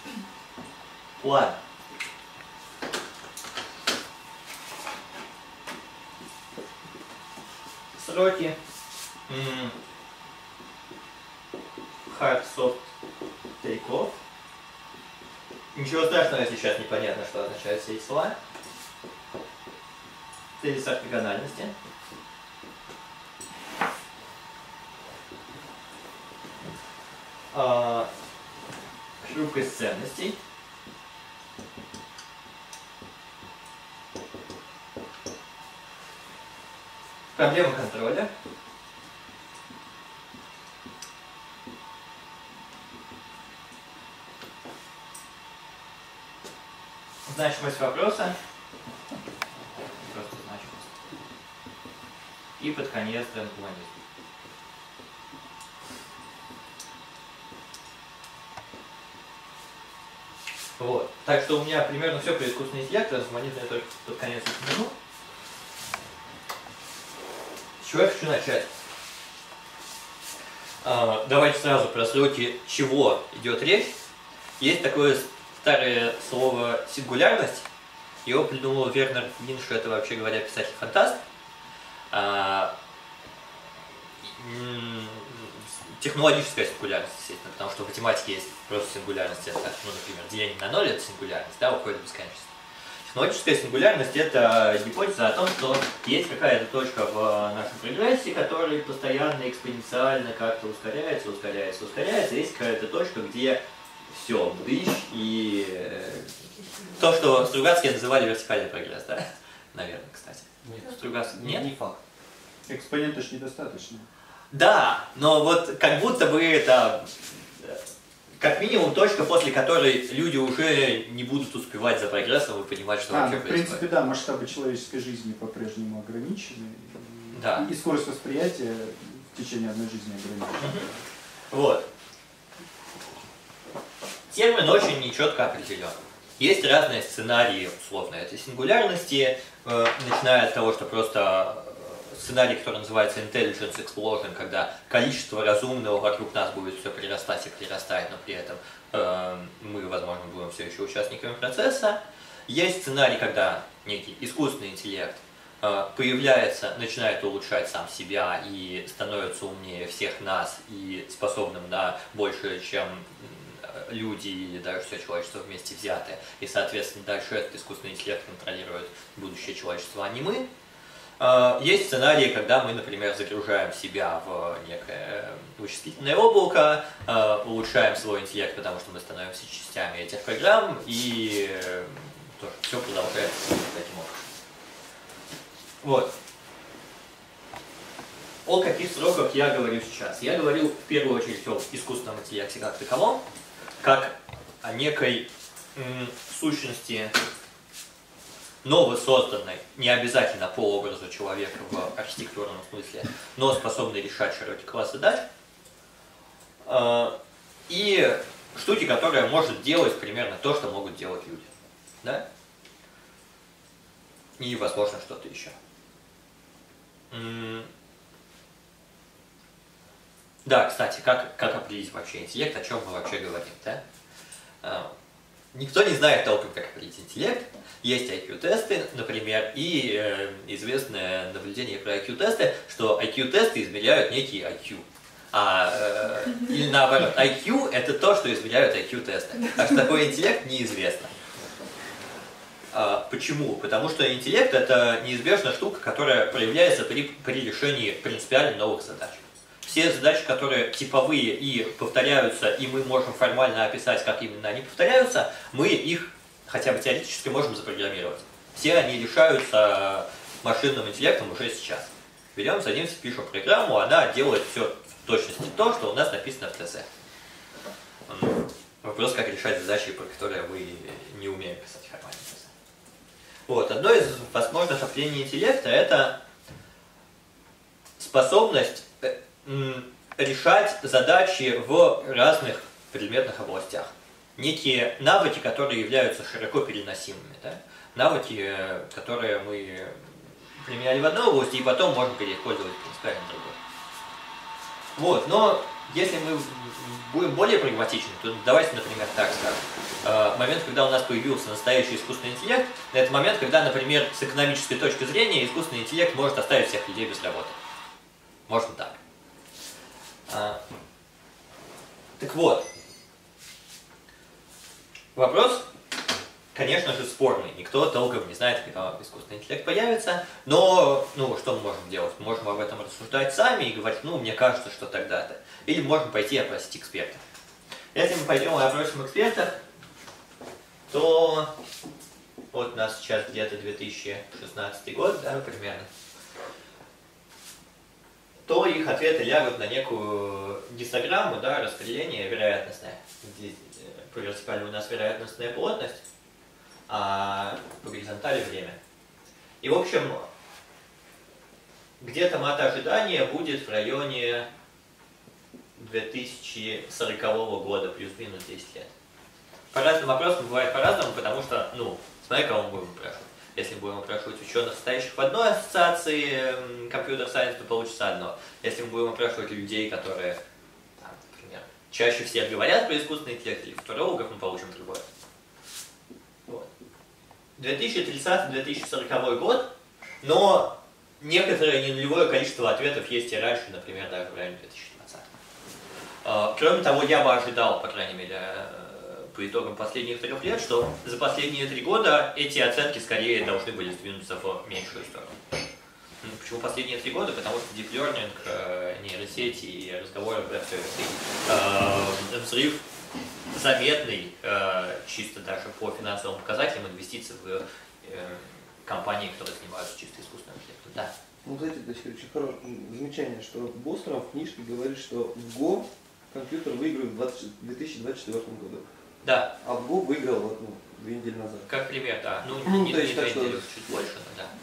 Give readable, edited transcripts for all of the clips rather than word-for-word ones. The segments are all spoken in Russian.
План. Сроки. Hard, soft, take-off. Ничего страшного, если сейчас непонятно, что означают все эти слова. Тезис ортогональности. Хрупкость ценностей. Проблема контроля. Значимость вопроса. Просто значимость. И под конец трансгуманизм. Вот. Так что у меня примерно все про искусственный интеллект, трансгуманизм я только под конец упомяну. С чего я хочу начать? Давайте сразу про сроки, чего идет речь. Есть такое старое слово «сингулярность». Его придумал Вернер Винш, это, вообще говоря, писатель-фантаст. Технологическая сингулярность, естественно, потому что в математике есть просто сингулярность, это, ну, например, деление на ноль — это сингулярность, да, уходит в бесконечность. Технологическая сингулярность — это гипотеза о том, что есть какая-то точка в нашем прогрессе, которая постоянно экспоненциально как-то ускоряется, есть какая-то точка, где все, бдыщ, и то, что Стругацкие называли вертикальный прогресс, да? Наверное, кстати. Нет. Стругацкий... Нет? Не факт. Экспонента ж недостаточно. Да, но вот как будто бы это как минимум точка, после которой люди уже не будут успевать за прогрессом и понимать, что вообще в происходит. принципе, да, масштабы человеческой жизни по-прежнему ограничены. Да. И скорость восприятия в течение одной жизни ограничена. Вот. Термин очень нечетко определен. Есть разные сценарии, условно, этой сингулярности, начиная от того, что просто сценарий, который называется Intelligence Explosion, когда количество разумного вокруг нас будет все прирастать и прирастать, но при этом мы, возможно, будем все еще участниками процесса. Есть сценарий, когда некий искусственный интеллект появляется, начинает улучшать сам себя и становится умнее всех нас и способным на больше, чем люди или даже все человечество вместе взятое. И, соответственно, дальше этот искусственный интеллект контролирует будущее человечества, а не мы. Есть сценарии, когда мы, например, загружаем себя в некое вычислительное облако, улучшаем свой интеллект, потому что мы становимся частями этих программ, и тоже все продолжается таким образом. Вот. О каких сроках я говорю сейчас? Я говорю в первую очередь о искусственном интеллекте как таковом, как о некой сущности, новосозданной, не обязательно по образу человека в архитектурном смысле, но способной решать широкий класс задач, и штуки, которая может делать примерно то, что могут делать люди. Да? И, возможно, что-то еще. Да, кстати, как определить вообще интеллект, о чем мы вообще говорим, да? Никто не знает толком, как определить интеллект. Есть IQ-тесты, например, и известное наблюдение про IQ-тесты, что IQ-тесты измеряют некий IQ. Или наоборот, IQ — это то, что измеряют IQ-тесты. А что такое интеллект, неизвестно. Почему? Потому что интеллект — это неизбежная штука, которая проявляется при решении принципиально новых задач. Все задачи, которые типовые и повторяются, и мы можем формально описать, как именно они повторяются, мы их хотя бы теоретически можем запрограммировать. Все они решаются машинным интеллектом уже сейчас. Берем, садимся, пишем программу, она делает все в точности то, что у нас написано в ТЗ. Вопрос, как решать задачи, про которые мы не умеем писать формально ТЗ. Вот. Одно из возможных определений интеллекта — это способность решать задачи в разных предметных областях. Некие навыки, которые являются широко переносимыми. Да? Навыки, которые мы применяли в одной области, и потом можем переиспользовать принципиально в другой. Вот, но Если мы будем более прагматичны, то давайте, например, так скажем. Момент, когда у нас появился настоящий искусственный интеллект, это момент, когда, например, с экономической точки зрения искусственный интеллект может оставить всех людей без работы. Можно так. Так вот. Вопрос, конечно же, спорный. Никто толком не знает, когда искусственный интеллект появится. Но, что мы можем делать? Мы можем об этом рассуждать сами и говорить, мне кажется, что тогда-то. Или можем пойти опросить экспертов. Если мы пойдем и опросим экспертов, то вот у нас сейчас где-то 2016 год, да, примерно, то их ответы лягут на некую гистограмму, да, распределение вероятностное. Здесь по вертикали у нас вероятностная плотность, а по горизонтали время. И, в общем, где-то мат ожидания будет в районе 2040 года, плюс-минус 10 лет. По разным вопросам бывает по-разному, потому что, смотря кого мы будем опрашивать. Если мы будем опрашивать ученых, состоящих в одной ассоциации компьютер-сайенс, то получится одно. Если мы будем опрашивать людей, которые, например, чаще всех говорят про искусственный интеллект или футурологов, мы получим другое. Вот. 2030-2040 год, но некоторое ненулевое количество ответов есть и раньше, например, даже в районе 2020. Кроме того, я бы ожидал, по крайней мере, по итогам последних 3 лет, что за последние 3 года эти оценки скорее должны были сдвинуться в меньшую сторону. Почему последние 3 года? Потому что deep learning, нейросети и разговоры про все это. Взрыв заметный, чисто даже по финансовым показателям, инвестиций в компании, которые занимаются чисто искусственным интеллектом. Да. Знаете, очень хорошее замечание, что Бостром в книжке говорит, что в Go компьютер выиграет в 2024 году. Да. А в Go выиграл 2 недели назад. Как пример, да. Не то есть 2 так, недели, чуть больше, но да.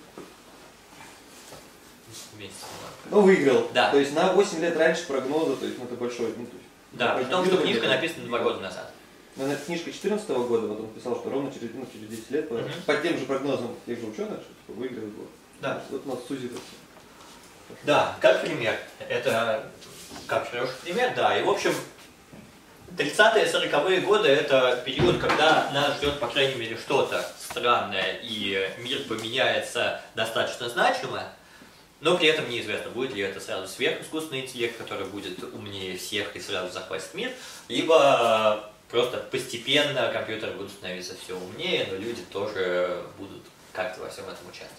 Месяц. Выиграл. Да. То есть на 8 лет раньше прогноза, то есть это большой. Да, при том, что книжка написана 2 года назад. Но это книжка 2014 года, вот он писал, что ровно через 10 лет по тем же прогнозам тех же ученых, что выиграет Go. Да. Вот у нас сузится. Да, как пример. Это как хороший пример, да. И в общем, 30-е, 40-е годы это период, когда нас ждет, по крайней мере, что-то странное, и мир поменяется достаточно значимо, но при этом неизвестно, будет ли это сразу сверхискусственный интеллект, который будет умнее всех и сразу захватит мир, либо просто постепенно компьютеры будут становиться все умнее, но люди тоже будут как-то во всем этом участвовать.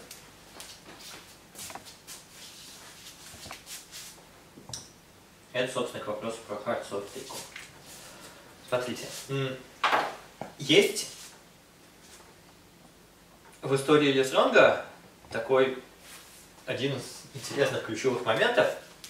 Это, собственно, к вопросу про hard soft take-off. Смотрите, есть в истории Лесронга такой один из интересных ключевых моментов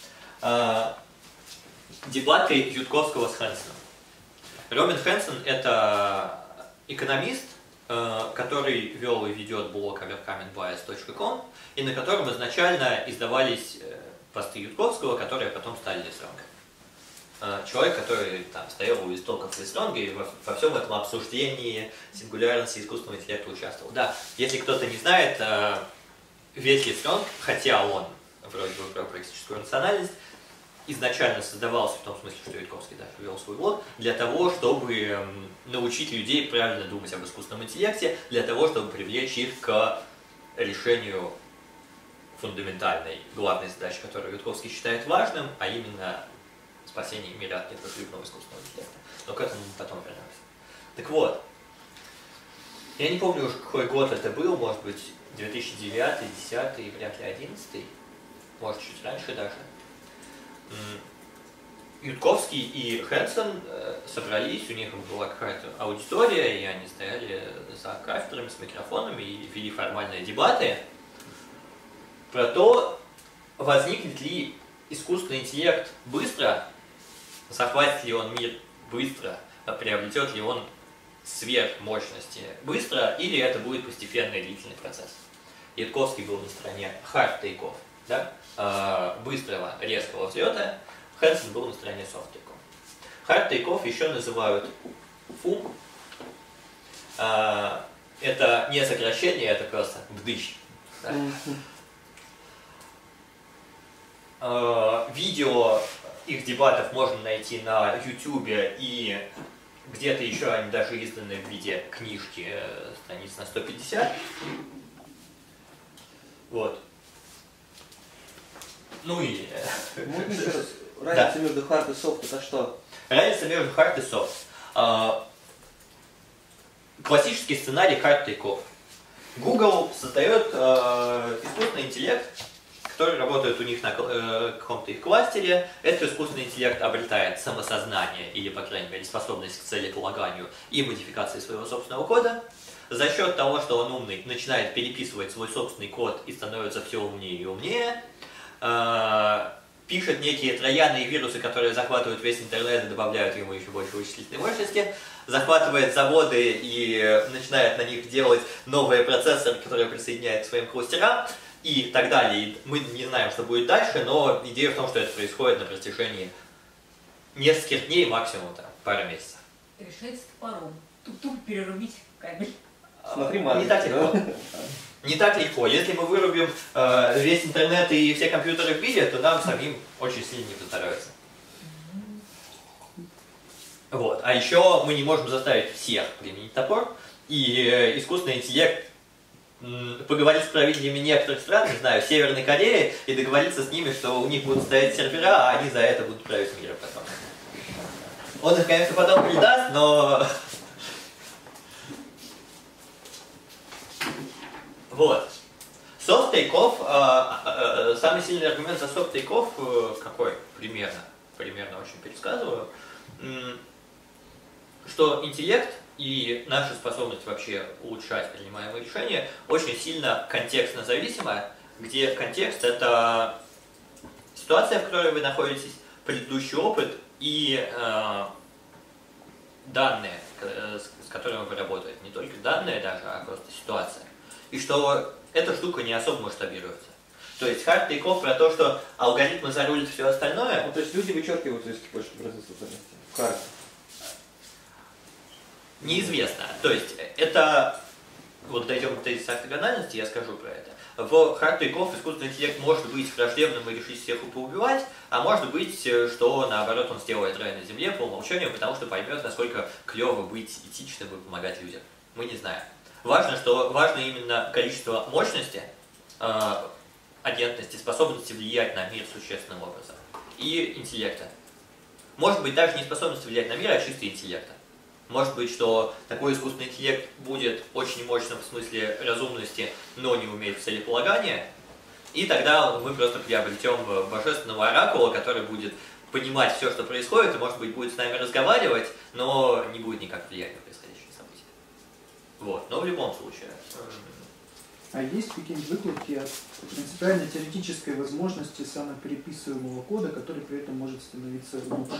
дебаты Ютковского с Хэнсоном. Робин Хэнсон – это экономист, который вел и ведет блог overcomingbias.com, и на котором изначально издавались посты Ютковского, которые потом стали Лесронгом. Человек, который стоял у истоков Лесронга и во всем этом обсуждении сингулярности искусственного интеллекта участвовал. Да, если кто-то не знает, весь Лесронг, хотя он вроде бы про практическую рациональность, изначально создавался, в том смысле, что Ютковский даже вел свой блог, для того, чтобы научить людей правильно думать об искусственном интеллекте, для того, чтобы привлечь их к решению фундаментальной, главной задачи, которую Ютковский считает важным, а именно спасение мира от недружелюбного искусственного интеллекта. Но к этому мы потом вернемся. Так вот, я не помню уж какой год это был, может быть 2009, 2010, вряд ли 2011, может чуть раньше даже. Ютковский и Хэнсон собрались, у них была какая-то аудитория, и они стояли за кафедрами с микрофонами и вели формальные дебаты про то, возникнет ли искусственный интеллект быстро, захватит ли он мир быстро, приобретет ли он сверхмощности быстро, или это будет постепенный длительный процесс. Ютковский был на стороне hard take-off, да? Быстрого, резкого взлета, Хэнсон был на стороне soft take-off. Hard take-off еще называют FUM. Это не сокращение, это просто вдыщ. Да? Видео их дебатов можно найти на YouTube, и где-то еще они даже изданы в виде книжки, страниц на 150. Вот. Ну и... Можно еще раз, разница между hard и soft это что? Разница между hard и soft. Классический сценарий hard take-off. Google создает искусственный интеллект, который работает у них на каком-то их кластере. Этот искусственный интеллект обретает самосознание или, по крайней мере, способность к целеполаганию и модификации своего собственного кода. За счет того, что он умный, начинает переписывать свой собственный код и становится все умнее и умнее. Пишет некие трояны и вирусы, которые захватывают весь интернет и добавляют ему еще больше вычислительной мощности. Захватывает заводы и начинает на них делать новые процессоры, которые присоединяет к своим кластерам. И так далее. И мы не знаем, что будет дальше, но идея в том, что это происходит на протяжении нескольких дней, максимум там, пары месяцев. Решается топором. Тук-тук перерубить кабель. Смотри, Не так легко. Не так легко. Если мы вырубим весь интернет и все компьютеры в мире, то нам самим очень сильно не поздоровится. Вот. А еще мы не можем заставить всех применить топор, и искусственный интеллект поговорить с правителями некоторых стран, не знаю, Северной Кореи, и договориться с ними, что у них будут стоять сервера, а они за это будут править миром потом. Он их, конечно, потом предаст, но... Вот. Soft take-off, самый сильный аргумент за soft take-off какой? Примерно очень пересказываю. Что интеллект и наша способность вообще улучшать принимаемые решения очень сильно контекстно зависима, где контекст — это ситуация, в которой вы находитесь, предыдущий опыт и данные, с которыми вы работаете. Не только данные даже, а просто ситуация. И что эта штука не особо масштабируется. То есть hard take-off про то, что алгоритмы зарулят все остальное. Ну, то есть люди вычеркивают из цепочки процесса ценности. В карте. Неизвестно. То есть это, вот дойдем к тезису ортогональности, я скажу про это. В hard take-off искусственный интеллект может быть враждебным и решить всех поубивать, а может быть, что наоборот он сделает рай на земле по умолчанию, потому что поймет, насколько клево быть этичным и помогать людям. Мы не знаем. Важно именно количество мощности, агентности, способности влиять на мир существенным образом. И интеллекта. Может быть даже не способность влиять на мир, а чисто интеллекта. Может быть, что такой искусственный интеллект будет очень мощным в смысле разумности, но не умеет в целеполагания, и тогда мы просто приобретем божественного оракула, который будет понимать все, что происходит, и, может быть, будет с нами разговаривать, но не будет никак влиять на происходящие события. Вот, но в любом случае. А есть какие-нибудь выкладки от принципиально теоретической возможности самопереписываемого кода, который при этом может становиться лучше?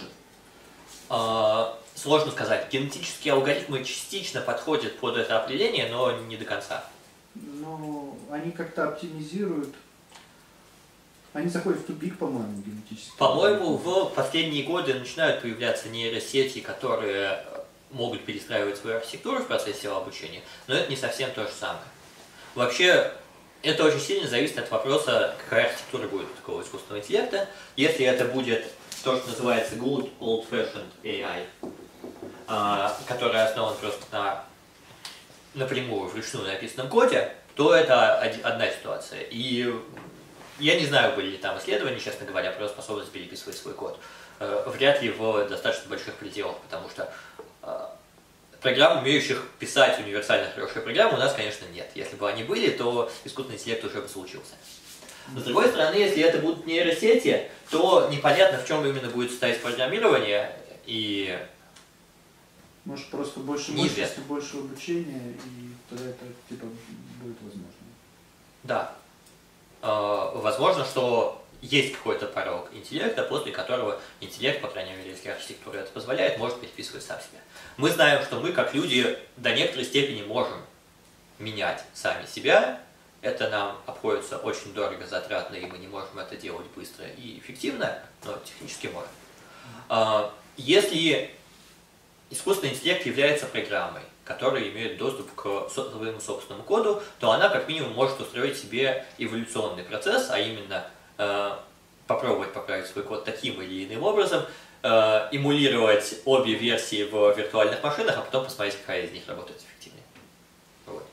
Сложно сказать. Генетические алгоритмы частично подходят под это определение, но не до конца. Но они как-то оптимизируют. Они заходят в тупик, по-моему, генетически. По-моему, в последние годы начинают появляться нейросети, которые могут перестраивать свою архитектуру в процессе его обучения, но это не совсем то же самое. Вообще, это очень сильно зависит от вопроса, какая архитектура будет у такого искусственного интеллекта. Если это будет то, что называется good old-fashioned AI, который основан просто на напрямую вручную написанном коде, то это одна ситуация. И я не знаю, были ли там исследования, честно говоря, про способность переписывать свой код. Вряд ли в достаточно больших пределах, потому что программ, умеющих писать универсально хорошие программы, у нас, конечно, нет. Если бы они были, то искусственный интеллект уже бы случился. Но с другой стороны, если это будут нейросети, то непонятно, в чем именно будет состоять программирование, и... Может, просто больше мощности, больше обучения, и тогда это типа будет возможно. Да. Возможно, что есть какой-то порог интеллекта, после которого интеллект, по крайней мере, если архитектура это позволяет, может переписывать сам себя. Мы знаем, что мы, как люди, до некоторой степени можем менять сами себя. Это нам обходится очень дорого, затратно, и мы не можем это делать быстро и эффективно, но технически можем. Если искусственный интеллект является программой, которая имеет доступ к своему собственному коду, то она как минимум может устроить себе эволюционный процесс, а именно попробовать поправить свой код таким или иным образом, эмулировать обе версии в виртуальных машинах, а потом посмотреть, какая из них работает эффективнее. Вот.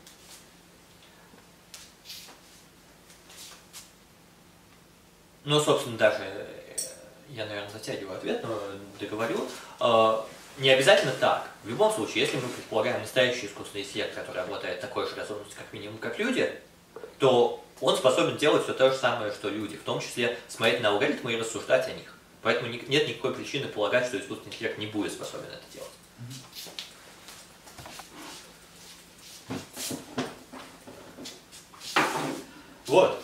Ну, собственно, даже я, наверное, затягиваю ответ, но договорю. Не обязательно так. В любом случае, если мы предполагаем настоящий искусственный интеллект, который обладает такой же разумностью, как минимум, как люди, то он способен делать все то же самое, что люди, в том числе смотреть на алгоритмы и рассуждать о них. Поэтому нет никакой причины полагать, что искусственный интеллект не будет способен это делать. Вот.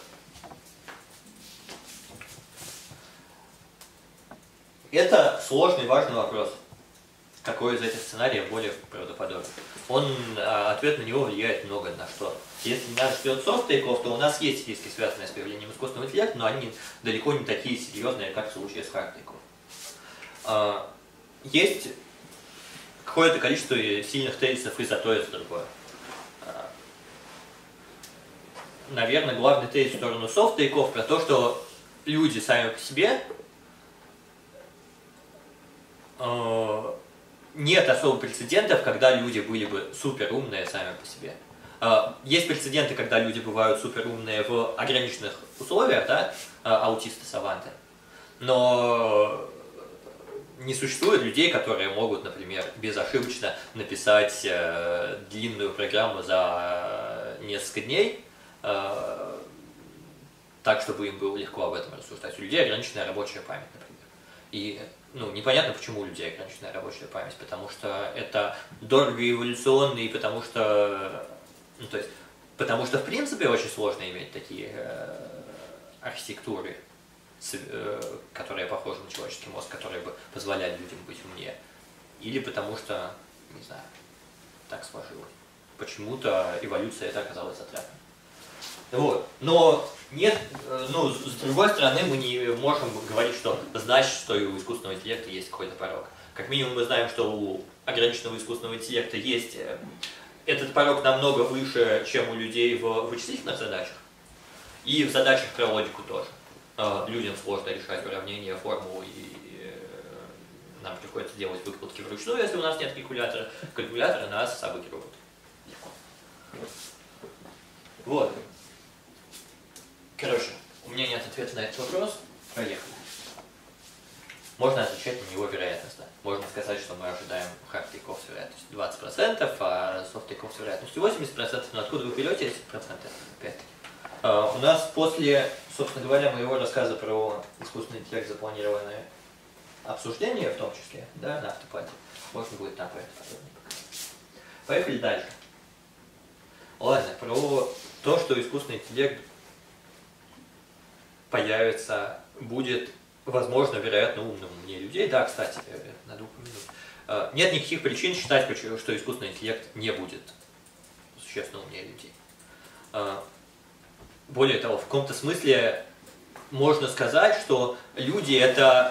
Это сложный и важный вопрос. Какой из этих сценариев более правдоподобен? Ответ на него влияет много на что. Если нас ждет софт-тейков, то у нас есть риски, связанные с появлением искусственного интеллекта, но они далеко не такие серьезные, как в случае с хард-тейков. Есть какое-то количество сильных тезисов и за то, и за другое. Наверное, главный тезис в сторону софт-тейков про то, что люди сами по себе нет особо прецедентов, когда люди были бы супер умные сами по себе. Есть прецеденты, когда люди бывают супер умные в ограниченных условиях, да, аутисты-саванты, но не существует людей, которые могут, например, безошибочно написать длинную программу за несколько дней, так, чтобы им было легко об этом рассуждать. У людей ограниченная рабочая память, например. И непонятно, почему у людей ограниченная рабочая память, потому что это дорого и эволюционно, и потому что, в принципе очень сложно иметь такие архитектуры, которые похожи на человеческий мозг, которые бы позволяли людям быть умнее. Или потому что, не знаю, так сложилось. Почему-то эволюция это оказалась затратной. Вот. Но нет, с другой стороны, мы не можем говорить, что значит, что и у искусственного интеллекта есть какой-то порог. Как минимум мы знаем, что у ограниченного искусственного интеллекта есть этот порог намного выше, чем у людей в вычислительных задачах. И в задачах про логику тоже. Людям сложно решать уравнения, формулы, и нам приходится делать выкладки вручную, если у нас нет калькулятора. Калькуляторы нас обыгрывают. Легко. Вот. Короче, у меня нет ответа на этот вопрос. Проехали. Можно отвечать на него вероятностно. Можно сказать, что мы ожидаем хард-тейков с вероятностью 20%, а софт-тейков с вероятностью 80%. Но откуда вы берете эти проценты? Опять-таки. У нас после, собственно говоря, моего рассказа про искусственный интеллект запланированное обсуждение, в том числе, да, на автопате, можно будет там про это подробнее показать. Поехали дальше. Ладно, про то, что искусственный интеллект появится, будет, возможно, вероятно, умным умнее людей. Да, кстати, надо упомянуть. Нет никаких причин считать, что искусственный интеллект не будет существенно умнее людей. Более того, в каком-то смысле можно сказать, что люди — это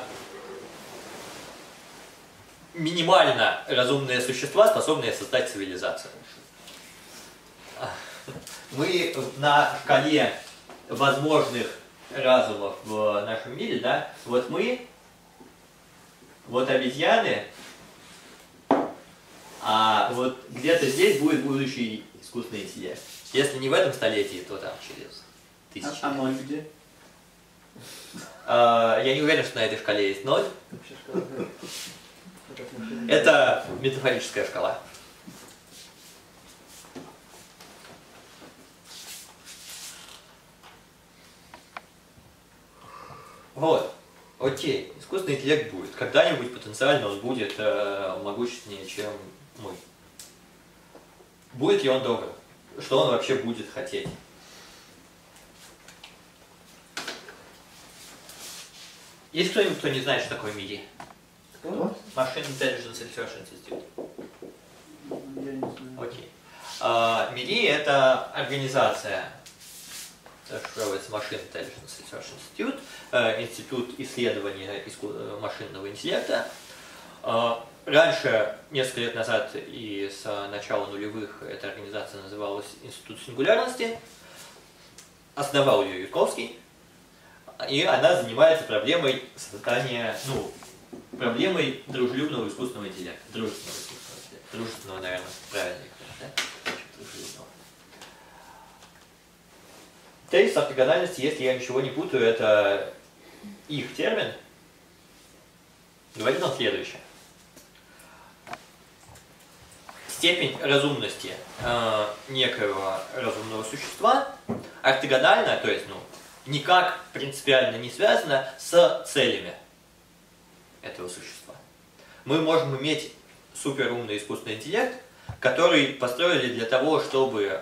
минимально разумные существа, способные создать цивилизацию. Мы на шкале возможных разумов в нашем мире, да, вот мы, вот обезьяны, а вот где-то здесь будет будущий искусственный интеллект. Если не в этом столетии, то там через тысячи лет. А ноль где? Я не уверен, что на этой шкале есть ноль. Это метафорическая шкала. Вот, окей, искусственный интеллект будет. Когда-нибудь потенциально он будет могущественнее, чем мы. Будет ли он добр? Что он вообще будет хотеть? Есть кто-нибудь, кто не знает, что такое MIDI? Кто? Machine Intelligence Research Institute. Я не знаю. Окей. MIDI — это организация, зашифровывается Machine Intelligence Research Institute, институт исследования машинного интеллекта. Раньше, несколько лет назад и с начала нулевых, эта организация называлась Институт сингулярности. Основал ее Ютковский. и она занимается проблемой создания, ну, проблемой дружелюбного искусственного интеллекта. Дружественного искусственного интеллекта. Дружественного, наверное, правильно говорить, да? Дружелюбного. Тезис ортогональности, если я ничего не путаю, это их термин. Говорит он следующее. Степень разумности некоего разумного существа ортогональна, то есть, ну, никак принципиально не связана с целями этого существа. Мы можем иметь суперумный искусственный интеллект, который построили для того, чтобы,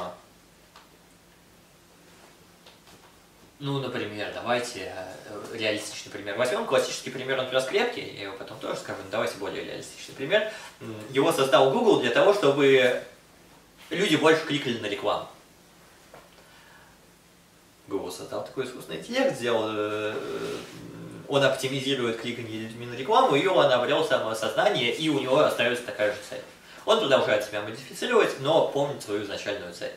ну, например, давайте реалистичный пример возьмем. Классический пример, он про скрепки, я его потом тоже скажу, но давайте более реалистичный пример. Его создал Google для того, чтобы люди больше кликали на рекламу. Google создал такой искусственный интеллект, он оптимизирует кликанье людьми на рекламу, и он обрел самоосознание, и у него остается такая же цель. Он продолжает себя модифицировать, но помнит свою изначальную цель.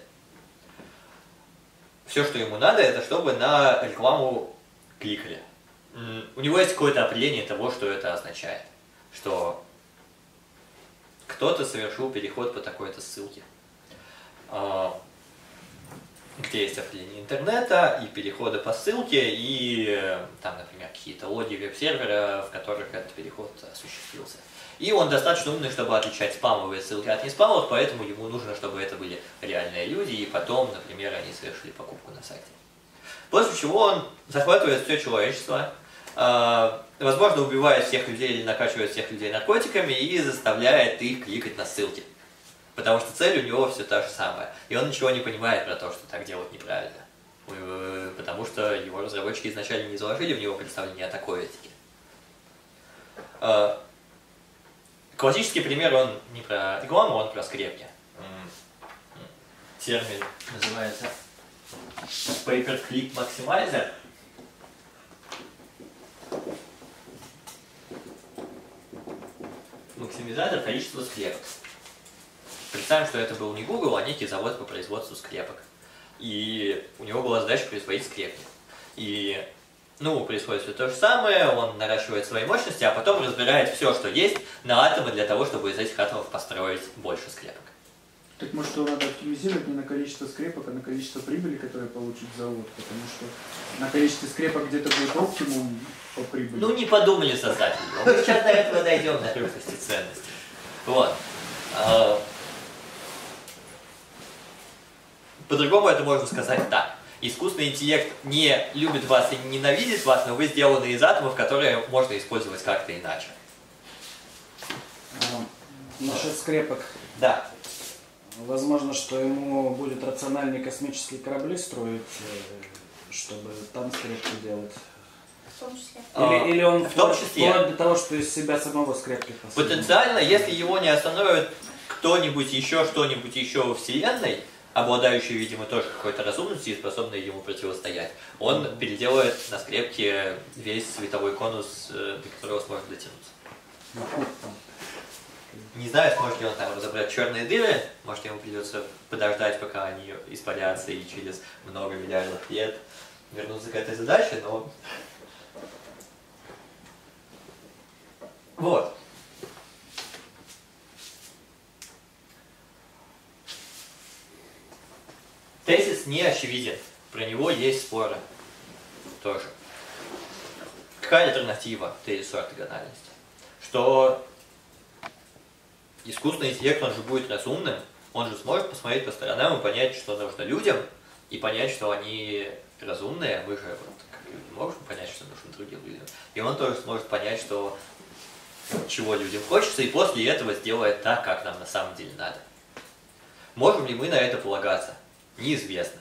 Все, что ему надо, это чтобы на рекламу кликали. У него есть какое-то определение того, что это означает. Что кто-то совершил переход по такой-то ссылке. Где есть определение интернета, и переходы по ссылке, и там, например, какие-то логи веб-сервера, в которых этот переход осуществился. И он достаточно умный, чтобы отличать спамовые ссылки от неспамовых, поэтому ему нужно, чтобы это были реальные люди, и потом, например, они совершили покупку на сайте. После чего он захватывает все человечество, возможно, убивает всех людей или накачивает всех людей наркотиками и заставляет их кликать на ссылки. Потому что цель у него все та же самая. И он ничего не понимает про то, что так делать неправильно. Потому что его разработчики изначально не заложили в него представление о такой этике. Классический пример, он не про рекламу, он про скрепки. Термин называется Pay-per-click Maximizer. Максимизатор количества скрепок. Представим, что это был не Google, а некий завод по производству скрепок. И у него была задача производить скрепки. И, ну, происходит все то же самое, он наращивает свои мощности, а потом разбирает все, что есть, на атомы для того, чтобы из этих атомов построить больше скрепок. Так может его надо оптимизировать не на количество скрепок, а на количество прибыли, которое получит завод, потому что на количестве скрепок где-то будет оптимум по прибыли. Ну, не подумали создатели. Мы сейчас до этого дойдем, на хрупкости ценности. Вот. По-другому это можно сказать так. Искусственный интеллект не любит вас и не ненавидит вас, но вы сделаны из атомов, которые можно использовать как-то иначе. Насчет скрепок. Да. Возможно, что ему будет рациональнее космические корабли строить, чтобы там скрепки делать. В том числе. Или он в том числе вплоть до того, что из себя самого скрепки посадит. Потенциально, если его не остановит кто-нибудь еще, что-нибудь еще во Вселенной, обладающий, видимо, тоже какой-то разумностью и способный ему противостоять, он переделает на скрепке весь световой конус, до которого сможет дотянуться. Не знаю, сможет ли он там разобрать черные дыры, может ему придется подождать, пока они испарятся и через много миллиардов лет вернуться к этой задаче, но... Вот. Тезис не очевиден, про него есть споры тоже. Какая альтернатива тезису ортогональности? Что искусственный интеллект, он же будет разумным, он же сможет посмотреть по сторонам и понять, что нужно людям, и понять, что они разумные, мы же вот, как люди можем понять, что нужно другим людям, и он тоже сможет понять, что чего людям хочется, и после этого сделает так, как нам на самом деле надо. Можем ли мы на это полагаться? Неизвестно.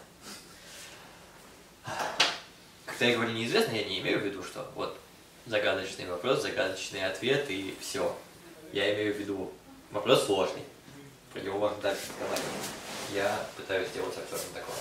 Когда я говорю неизвестно, я не имею в виду, что вот загадочный вопрос, загадочный ответ и все. Я имею в виду вопрос сложный. Про него можно дальше разговаривать. Я пытаюсь сделать актером такого.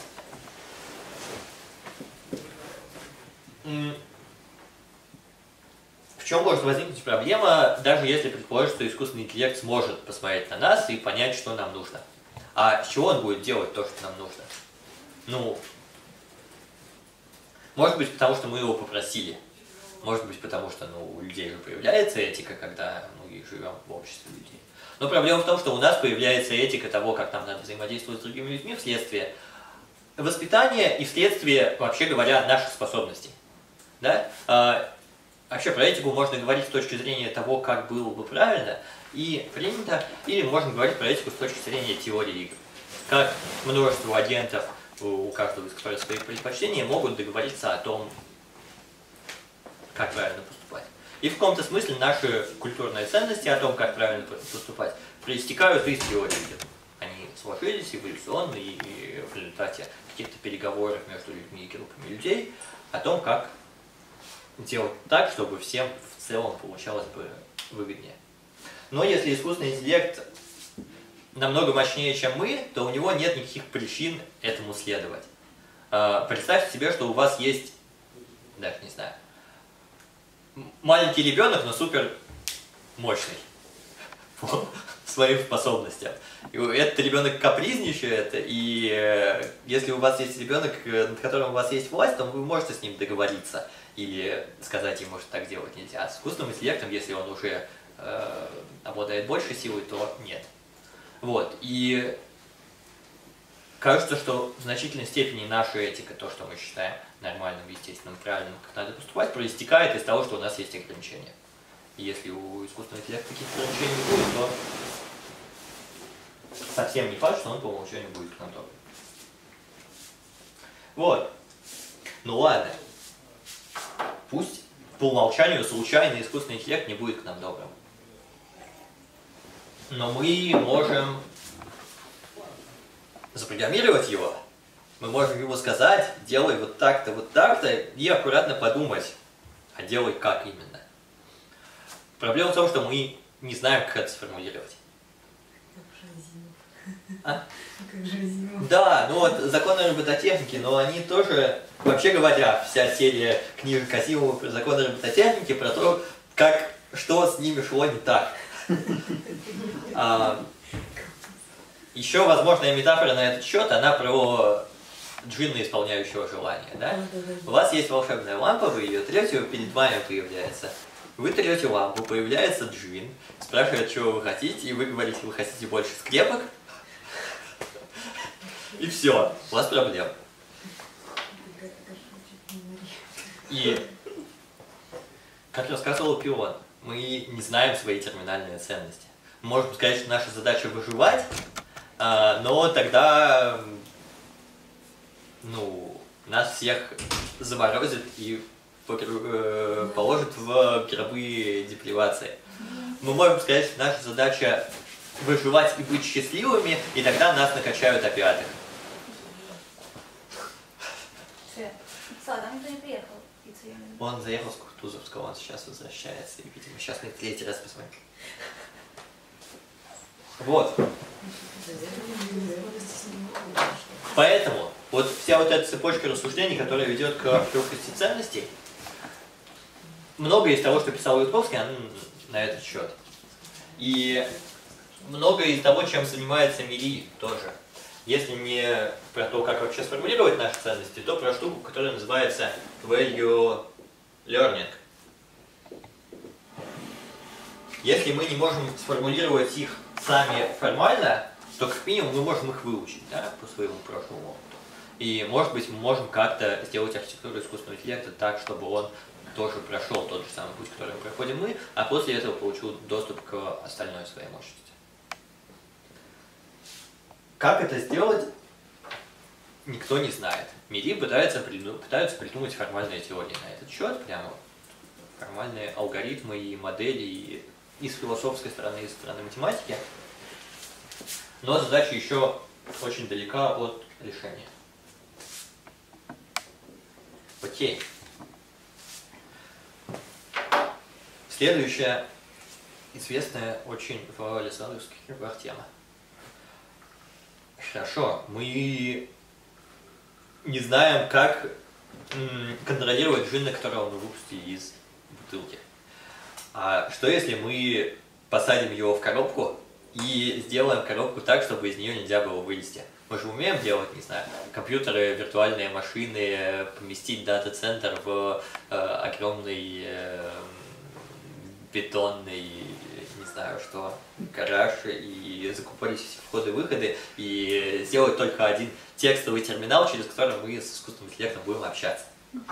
В чем может возникнуть проблема, даже если предположить, что искусственный интеллект сможет посмотреть на нас и понять, что нам нужно? А с чего он будет делать то, что нам нужно? Ну, Может быть, потому что мы его попросили. Может быть, потому что у людей же появляется этика, когда мы живем в обществе людей. Но проблема в том, что у нас появляется этика того, как нам надо взаимодействовать с другими людьми вследствие воспитания и вследствие, вообще говоря, наших способностей. Да? Вообще про этику можно говорить с точки зрения того, как было бы правильно и принято, или можно говорить про этику с точки зрения теории игр. Как множество агентов, у каждого из которых свои предпочтения, могут договориться о том, как правильно поступать. И в каком-то смысле наши культурные ценности о том, как правильно поступать, проистекают из теории игр. Они сложились эволюционно и в результате каких-то переговоров между людьми и группами людей о том, как делать так, чтобы всем в целом получалось бы выгоднее. Но если искусственный интеллект намного мощнее, чем мы, то у него нет никаких причин этому следовать. Представьте себе, что у вас есть, даже не знаю, маленький ребенок, но супер мощный по своим способностям. И этот ребенок капризничает, и если у вас есть ребенок, над которым у вас есть власть, то вы можете с ним договориться или сказать ему, что так делать нельзя. А с искусственным интеллектом, если он уже обладает большей силой, то нет. Вот. И кажется, что в значительной степени наша этика, то, что мы считаем нормальным, естественным, правильным, как надо поступать, проистекает из того, что у нас есть ограничения. И если у искусственного интеллекта таких ограничений не будет, то совсем не факт, что он по умолчанию будет к нам добрым. Вот. Ну ладно. Пусть по умолчанию случайный искусственный интеллект не будет к нам добрым. Но мы можем запрограммировать его. Мы можем ему сказать, делай вот так-то, и аккуратно подумать, а делай как именно. Проблема в том, что мы не знаем, как это сформулировать. А? Как же Азимов. Да, ну вот законы робототехники, но они тоже, вообще говоря, вся серия книжек Азимова про законы робототехники, про то, что с ними шло не так. Еще возможная метафора на этот счет, она про джинна, исполняющего желание. Да? У вас есть волшебная лампа, вы ее трете, перед вами появляется. Вы трете лампу, появляется джин, спрашивает, чего вы хотите, и вы говорите, вы хотите больше скрепок. И все, у вас проблем. И, как рассказывал Пион, мы не знаем свои терминальные ценности. Мы можем сказать, что наша задача выживать, но тогда нас всех заморозят и положат в гробы депривации. Мы можем сказать, что наша задача выживать и быть счастливыми, и тогда нас накачают опиаты. Там никто не приехал. Он заехал с Кутузовского, он сейчас возвращается, и, видимо, сейчас мы третий раз посмотрим. Вот. Поэтому вот вся вот эта цепочка рассуждений, которая ведет к легкости ценностей, многое из того, что писал Ютковский, оно на этот счет. И многое из того, чем занимается МИРИ, тоже. Если не про то, как вообще сформулировать наши ценности, то про штуку, которая называется value learning. Если мы не можем сформулировать их сами формально, то как минимум мы можем их выучить, да, по своему прошлому опыту. И может быть мы можем как-то сделать архитектуру искусственного интеллекта так, чтобы он тоже прошел тот же самый путь, который проходим мы, а после этого получил доступ к остальной своей мощности. Как это сделать, никто не знает. МИРИ пытаются придумать формальные теории на этот счет, прямо формальные алгоритмы и модели и с философской стороны, и с стороны математики. Но задача еще очень далека от решения. Окей. Следующая известная очень в Александровских кругах тема. Хорошо, мы не знаем, как контролировать джинна, которого мы выпустили из бутылки. А что если мы посадим его в коробку и сделаем коробку так, чтобы из нее нельзя было вылезти? Мы же умеем делать, не знаю, компьютеры, виртуальные машины, поместить дата-центр в огромный бетонный, не знаю что, гараж и закупорить все входы-выходы и сделать только один текстовый терминал, через который мы с искусственным интеллектом будем общаться.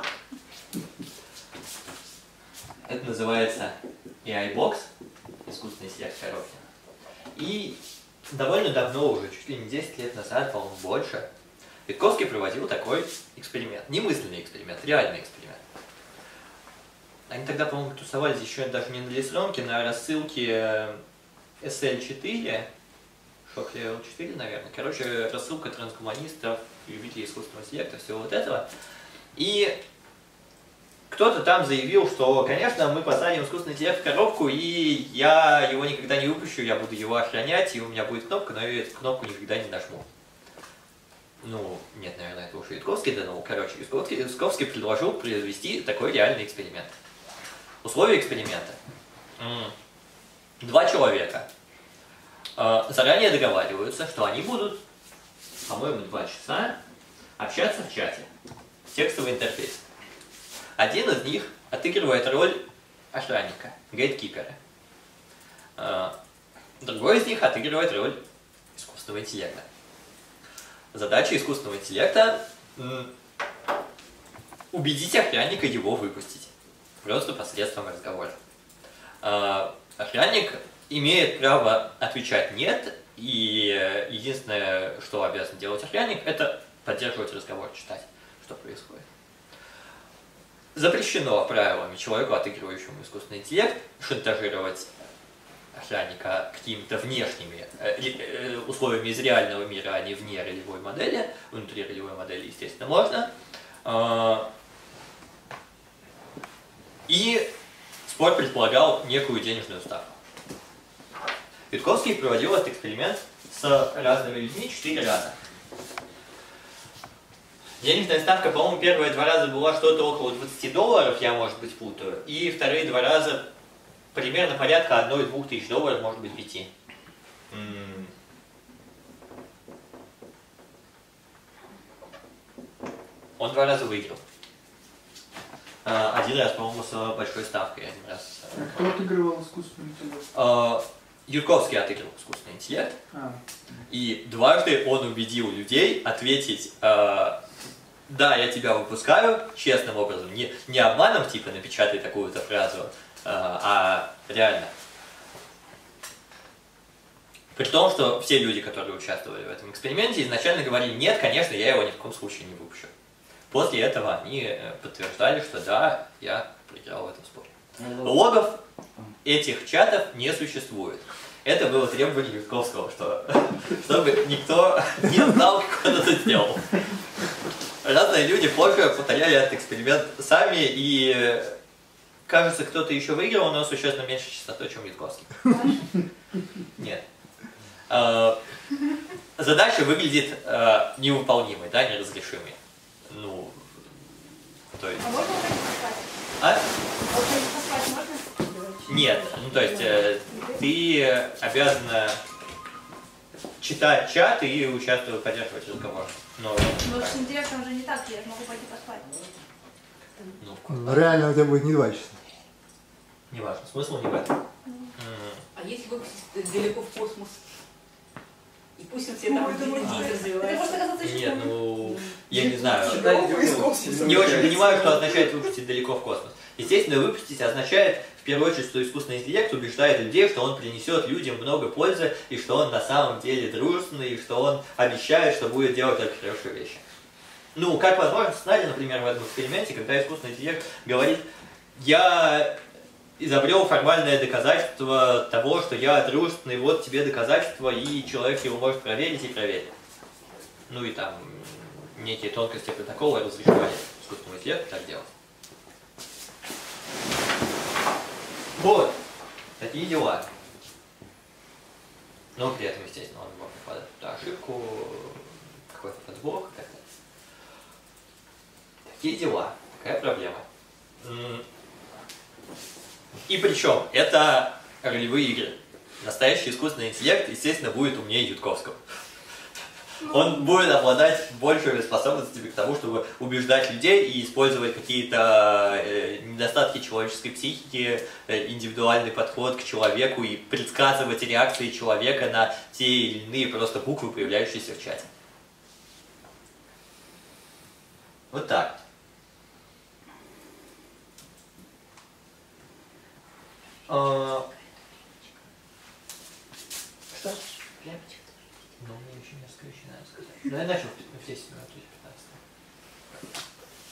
Это называется AI-бокс, искусственный интеллект в коробке. И довольно давно, уже чуть ли не 10 лет назад, по-моему, больше, Витковский проводил такой эксперимент. Не мысленный эксперимент, реальный эксперимент. Они тогда, по-моему, тусовались еще даже не на Лисронке, на рассылке SL4, Shock Level 4, наверное. Короче, рассылка трансгуманистов, любителей искусственного интеллекта, всего вот этого. И кто-то там заявил, что, конечно, мы посадим искусственный интеллект в коробку, и я его никогда не выпущу, я буду его охранять, и у меня будет кнопка, но я эту кнопку никогда не нажму. Ну, нет, наверное, это уже Витковский донул. Короче, Витковский предложил произвести такой реальный эксперимент. Условия эксперимента. 2 человека заранее договариваются, что они будут, по-моему, 2 часа общаться в чате. Текстовый интерфейс. Один из них отыгрывает роль охранника, гейткипера. Другой из них отыгрывает роль искусственного интеллекта. Задача искусственного интеллекта – убедить охранника его выпустить. Просто посредством разговора. Охранник имеет право отвечать «нет», и единственное, что обязан делать охранник, это поддерживать разговор, читать, что происходит. Запрещено правилами человеку, отыгрывающему искусственный интеллект, шантажировать охранника какими-то внешними условиями из реального мира, а не вне ролевой модели. Внутри ролевой модели, естественно, можно. И спор предполагал некую денежную ставку. Витковский проводил этот эксперимент с разными людьми 4 раза. Денежная ставка, по-моему, первые 2 раза была что-то около $20, я, может быть, путаю. И вторые 2 раза примерно порядка 1-2 тысяч долларов, может быть, 5. Он 2 раза выиграл. 1 раз, по-моему, с большой ставкой, 1 раз. Кто отыгрывал искусственный интеллект? Юрковский отыгрывал искусственный интеллект. И дважды он убедил людей ответить: да, я тебя выпускаю честным образом, не обманом, типа напечатай такую-то фразу, а реально. При том, что все люди, которые участвовали в этом эксперименте, изначально говорили: нет, конечно, я его ни в коем случае не выпущу. После этого они подтверждали, что да, я проиграл в этом споре. Логов этих чатов не существует. Это было требование Витковского, чтобы никто не знал, как он это сделал. Разные люди позже повторяли этот эксперимент сами, и кажется, кто-то еще выиграл, но существенно меньше частотой, чем Витковский. Нет. Задача выглядит невыполнимой, да, неразрешимой. Ну, то есть... А можно вот это поспать? А? Вот это поспать можно? Нет, ну то есть ты обязана читать чат и участвовать, поддерживать разговор. Но с интеллектом же не так, я же могу пойти поспать. Но реально у тебя будет не 2 часа. Не важно, смысл не в этом. А если выпустить далеко в космос? И пусть он себе там развивается. Это может оказаться еще Нет, хуже. ну, я не знаю. Не Не очень понимаю, что означает выпустить далеко в космос. Естественно, выпустить означает, в первую очередь, что искусственный интеллект убеждает людей, что он принесет людям много пользы, и что он на самом деле дружественный, и что он обещает, что будет делать только хорошие вещи. Ну, как возможно сценарий, например, в этом эксперименте, когда искусственный интеллект говорит: я изобрел формальное доказательство того, что я дружественный, вот тебе доказательство, и человек его может проверить и проверить. Ну и там некие тонкости протокола разрешали искусственному интеллекту так делать. Вот, такие дела. Но при этом, естественно, он мог попадать в ошибку, какой-то подвох и так далее. Такие дела, такая проблема. И причем, это ролевые игры. Настоящий искусственный интеллект, естественно, будет умнее Ютковского. Он будет обладать большими способностями к тому, чтобы убеждать людей и использовать какие-то недостатки человеческой психики, индивидуальный подход к человеку и предсказывать реакции человека на те или иные просто буквы, появляющиеся в чате. Вот так. Что? Ну, мне еще несколько вещей надо сказать. Ну, я начал в 10 минут, 15.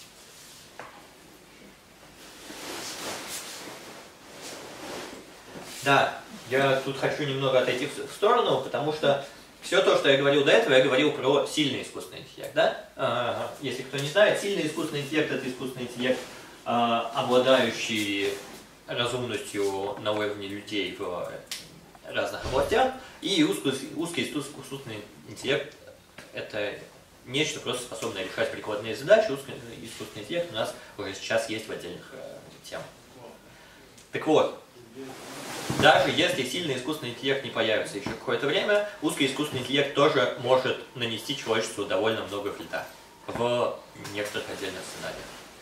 Да, я тут хочу немного отойти в сторону, потому что все то, что я говорил до этого, я говорил про сильный искусственный интеллект, да? Если кто не знает, сильный искусственный интеллект – это искусственный интеллект, обладающий разумностью на уровне людей в разных областях, и узкий искусственный интеллект – это нечто просто способное решать прикладные задачи. Узкий искусственный интеллект у нас уже сейчас есть в отдельных темах. Так вот, даже если сильный искусственный интеллект не появится еще какое-то время, узкий искусственный интеллект тоже может нанести человечеству довольно много вреда в некоторых отдельных сценариях.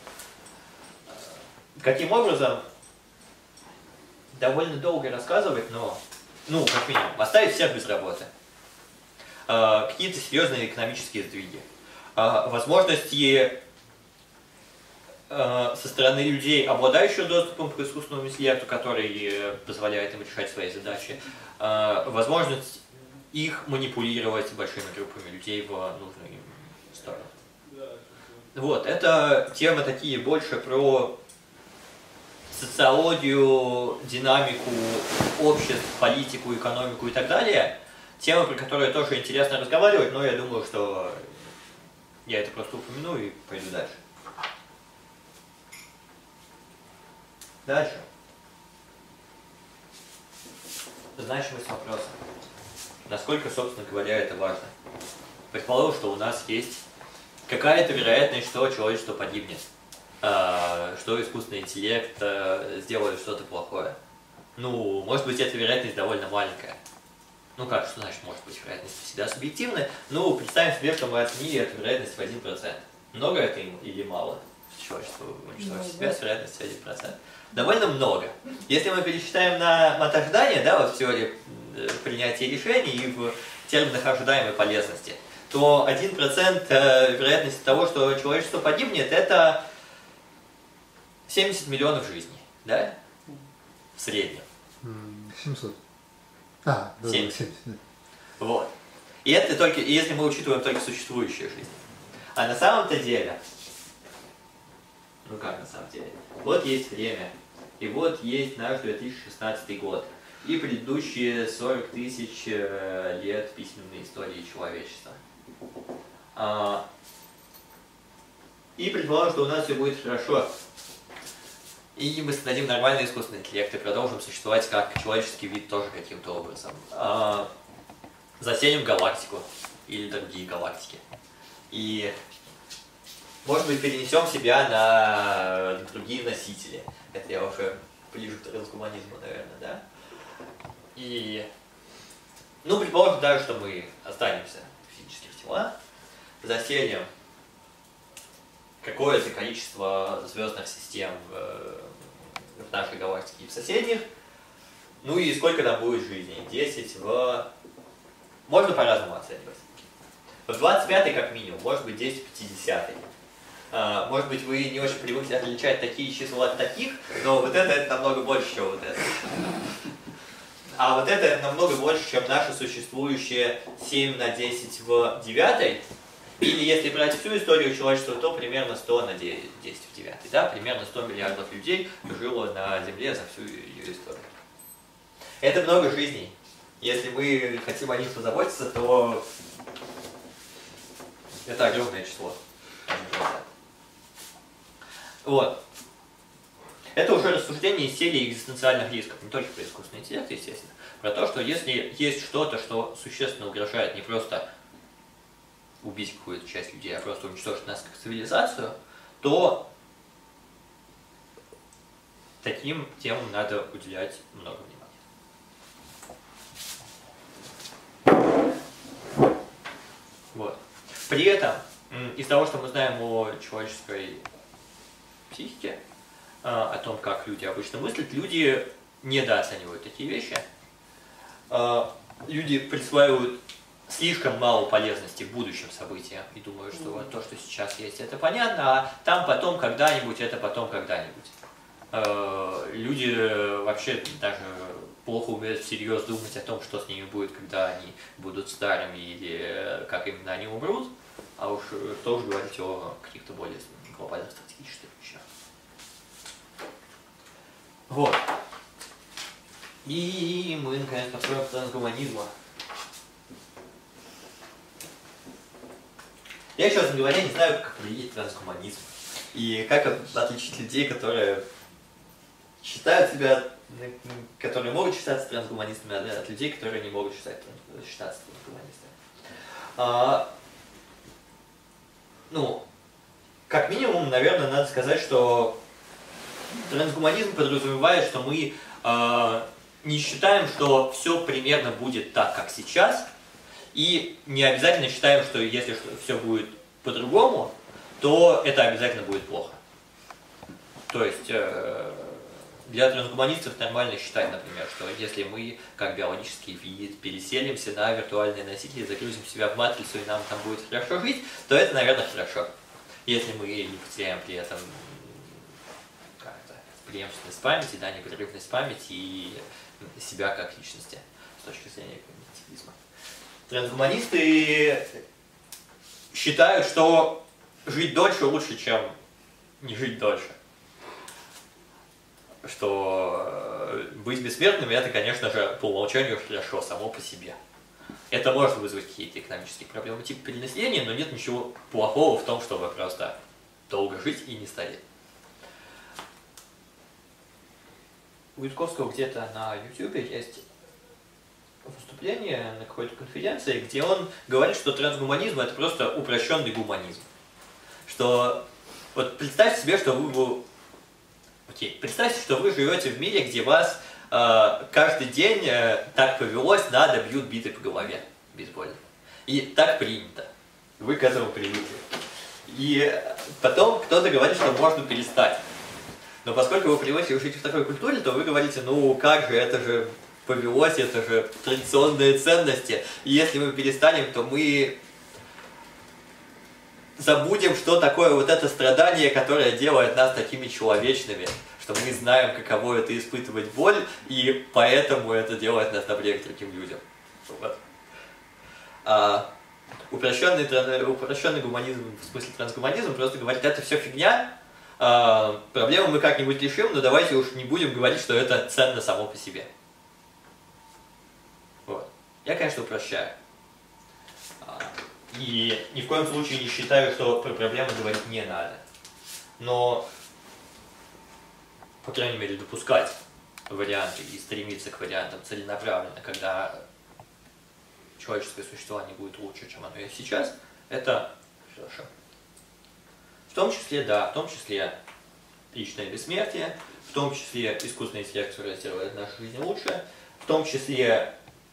Каким образом? Довольно долго рассказывать, но, как минимум, оставить всех без работы. Какие-то серьезные экономические сдвиги. Возможности со стороны людей, обладающих доступом к искусственному интеллекту, который позволяет им решать свои задачи. Возможность их манипулировать большими группами людей в нужную им сторону. Вот, это темы такие больше про социологию, динамику обществ, политику, экономику и так далее. Темы, про которые тоже интересно разговаривать, но я думаю, что я это просто упомяну и пойду дальше. Дальше. Значимость вопроса. Насколько, собственно говоря, это важно? Предположим, что у нас есть какая-то вероятность, что человечество погибнет. Что искусственный интеллект сделает что-то плохое. Может быть, эта вероятность довольно маленькая. Что значит может быть вероятность всегда субъективная? Представим себе, что мы оценили эту вероятность в 1%. Много это или мало? Человечество уничтожит себя с вероятностью 1%. Довольно много. Если мы пересчитаем на от ожидания, в теории принятия решений и в терминах ожидаемой полезности, то 1% вероятности того, что человечество погибнет, это 70 миллионов жизней, да? В среднем. 700. 70. Вот. И это только, если мы учитываем только существующие жизни. А на самом-то деле, как на самом деле? Вот есть время, и вот есть наш 2016 год, и предыдущие 40 тысяч лет письменной истории человечества. И предположим, что у нас все будет хорошо. И мы создадим нормальный искусственный интеллект и продолжим существовать как человеческий вид тоже каким-то образом. Заселим галактику или другие галактики. И, может быть, перенесем себя на другие носители. Это я уже ближе к трансгуманизму, наверное, да? И, предположим даже, что мы останемся в физических телах, заселим какое-то количество звездных систем в нашей галактике и в соседних. И сколько там будет жизней? 10 в... Можно по-разному оценивать. В 25-й как минимум, может быть 10 в 50-й. Может быть вы не очень привыкли отличать такие числа от таких, но вот это намного больше, чем вот это. А вот это намного больше, чем наше существующее 7 на 10 в 9-й. Или если брать всю историю человечества, то примерно 100 на 10 в 9. Да? Примерно 100 миллиардов людей жило на Земле за всю ее историю. Это много жизней. Если мы хотим о них позаботиться, то это огромное число. Вот. Это уже рассуждение из серии экзистенциальных рисков, не только про искусственный интеллект, естественно. Про то, что если есть что-то, что существенно угрожает не просто убить какую-то часть людей, а просто уничтожить нас как цивилизацию, то таким темам надо уделять много внимания. Вот. При этом, из того, что мы знаем о человеческой психике, о том, как люди обычно мыслят, люди недооценивают такие вещи. Люди присваивают слишком мало полезности будущим событиям и думают, что вот то, что сейчас есть, это понятно, а там потом когда-нибудь, это потом когда-нибудь. Люди вообще даже плохо умеют всерьез думать о том, что с ними будет, когда они будут старыми или как именно они умрут, а уж что уж говорить о каких-то более глобальных стратегических вещах. Вот. И мы, наконец, подходим к трансгуманизму. Я, честно говоря, не знаю, как определить трансгуманизм. И как отличить людей, которые считают себя, которые могут считаться трансгуманистами, от людей, которые не могут считаться трансгуманистами. Ну, как минимум, наверное, надо сказать, что трансгуманизм подразумевает, что мы не считаем, что все примерно будет так, как сейчас, и не обязательно считаем, что если все будет по-другому, то это обязательно будет плохо. То есть для трансгуманистов нормально считать, например, что если мы, как биологический вид, переселимся на виртуальные носители, загрузим себя в матрицу и нам там будет хорошо жить, то это, наверное, хорошо. Если мы не потеряем при этом преемственность памяти, да, непрерывность памяти и себя как личности с точки зрения когнитивизма. Трансгуманисты считают, что жить дольше лучше, чем не жить дольше. Что быть бессмертными это, конечно же, по умолчанию хорошо само по себе. Это может вызвать какие-то экономические проблемы типа перенаселения, но нет ничего плохого в том, чтобы просто долго жить и не стареть. У Ютковского где-то на YouTube есть выступление на какой-то конференции, где он говорит, что трансгуманизм это просто упрощенный гуманизм. Что вот представьте себе, что представьте, что вы живете в мире, где вас каждый день так повелось, надо бьют битой по голове бейсбольной. И так принято. Вы к этому привыкли. И потом кто-то говорит, что можно перестать. Но поскольку вы привыкли жить в такой культуре, то вы говорите, ну как же, это же повелось, это же традиционные ценности. И если мы перестанем, то мы забудем, что такое вот это страдание, которое делает нас такими человечными. Что мы знаем, каково это испытывать боль, и поэтому это делает нас добрее к другим людям. Вот. Упрощенный гуманизм, в смысле трансгуманизм, просто говорит, это все фигня, проблему мы как-нибудь решим, но давайте уж не будем говорить, что это ценно само по себе. Вот. Я, конечно, упрощаю. И ни в коем случае не считаю, что про проблемы говорить не надо. Но, по крайней мере, допускать варианты и стремиться к вариантам целенаправленно, когда человеческое существование будет лучше, чем оно есть сейчас, это хорошо. В том числе, да, в том числе личное бессмертие, в том числе искусственный интеллект, который сделает нашу жизнь лучше, в том числе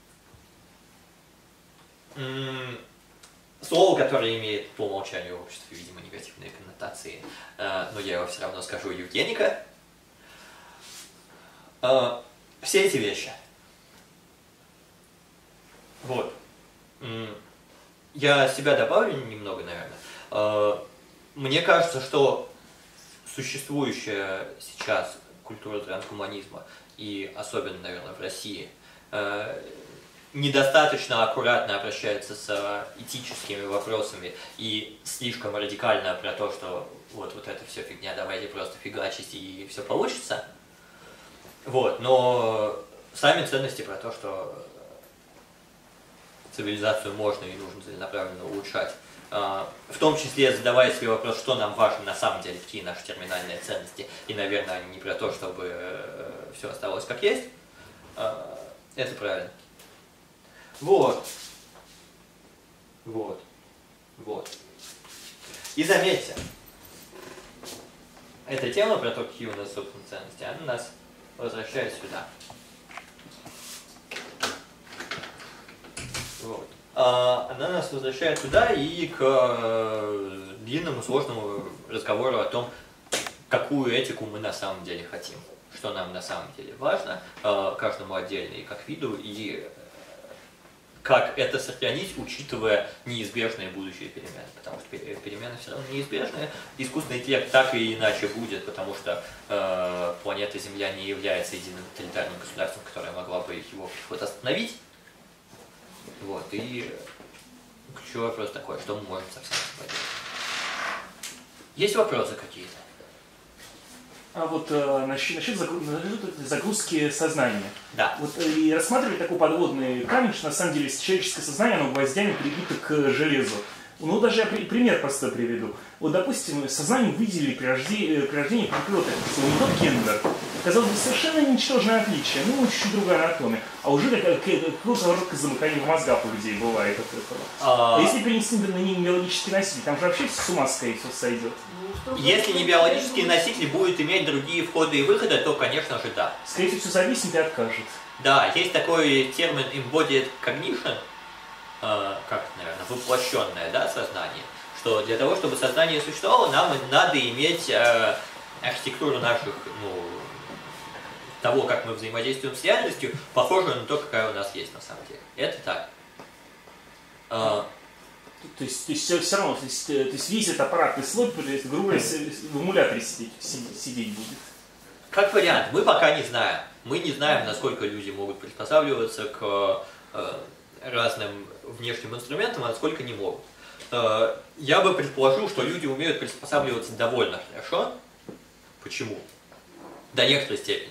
слово, которое имеет по умолчанию в обществе, видимо, негативные коннотации, но я его все равно скажу, евгеника. Все эти вещи. Вот. Я себя добавлю немного, наверное. Мне кажется, что существующая сейчас культура трансгуманизма, и особенно, наверное, в России, недостаточно аккуратно обращается с этическими вопросами и слишком радикально про то, что вот это все фигня, давайте просто фигачить и все получится. Вот, но сами ценности про то, что цивилизацию можно и нужно целенаправленно улучшать, в том числе задавая себе вопрос, что нам важно на самом деле, какие наши терминальные ценности, и, наверное, не про то, чтобы все осталось как есть, это правильно. Вот. Вот. Вот. И заметьте, эта тема про то, какие у нас собственные ценности, она нас возвращает сюда. Вот. она нас возвращает туда и к длинному сложному разговору о том, какую этику мы на самом деле хотим, что нам на самом деле важно, каждому отдельно и как виду, и как это сохранить, учитывая неизбежные будущие перемены, потому что перемены все равно неизбежные. Искусственный интеллект так или иначе будет, потому что планета Земля не является единым тоталитарным государством, которое могло бы его приход остановить. Вот, и ключевой вопрос такой, что мы можем совсем поделать. Есть вопросы какие-то? А вот насчет загрузки сознания. Да. Вот и рассматривали такой подводный камень, что на самом деле человеческое сознание, оно гвоздями прибито к железу. Ну, даже я пример просто приведу. Вот, допустим, сознание выделили при рождении патриота, не тот гендер. Казалось бы, совершенно ничтожное отличие, ну, чуть-чуть другая анатомия. А уже какое-то замыкание в мозгах у людей бывает от этого. А если перенести на ним биологический носитель, там же вообще с ума, скорее всего, сойдет. Если не биологический носитель будет иметь другие входы и выходы, то, конечно же, да. Скорее всего, все зависит и откажет. Да, есть такой термин embodied cognition, как, наверное, воплощенное, да, сознание, что для того, чтобы сознание существовало, нам надо иметь архитектуру наших, ну, того, как мы взаимодействуем с реальностью, похожую на то, какая у нас есть на самом деле. Это так. То есть все равно, то есть весь этот аппаратный слой, грубо говоря, в эмуляторе сидеть будет. Как вариант, мы пока не знаем. Мы не знаем, насколько люди могут приспосабливаться к разным внешним инструментам, а насколько не могут. Я бы предположил, что люди умеют приспосабливаться довольно хорошо. Почему? До некоторой степени.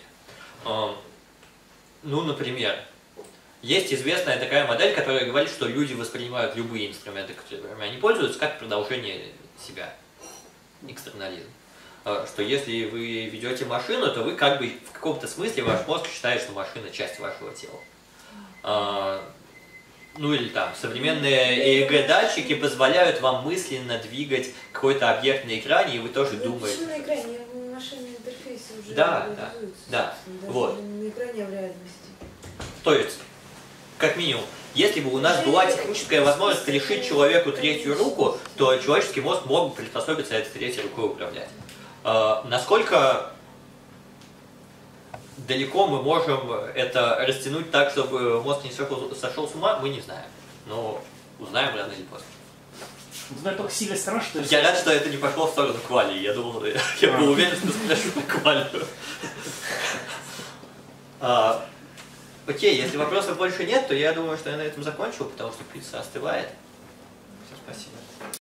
Ну, например, есть известная такая модель, которая говорит, что люди воспринимают любые инструменты, которыми они пользуются, как продолжение себя. Экстернализм. Что если вы ведете машину, то вы как бы в каком-то смысле ваш мозг считает, что машина часть вашего тела. Ну или там, современные EEG-датчики позволяют вам мысленно двигать какой-то объект на экране, и вы тоже думаете. На экране, в машинном интерфейсе уже да, вот. На экране в реальности. То есть, как минимум, если бы у нас была техническая возможность лишить человеку третью руку, то человеческий мозг мог бы приспособиться этой третьей рукой управлять. Насколько далеко мы можем это растянуть так, чтобы мозг не сошел с ума, мы не знаем. Но узнаем рано или поздно. Знаю только сильно странно, что... Я рад, что это не пошло в сторону квали. Я думал, я был уверен, что спрошу про квалию. Окей, если вопросов больше нет, то я думаю, что я на этом закончил, потому что пицца остывает. Все, спасибо.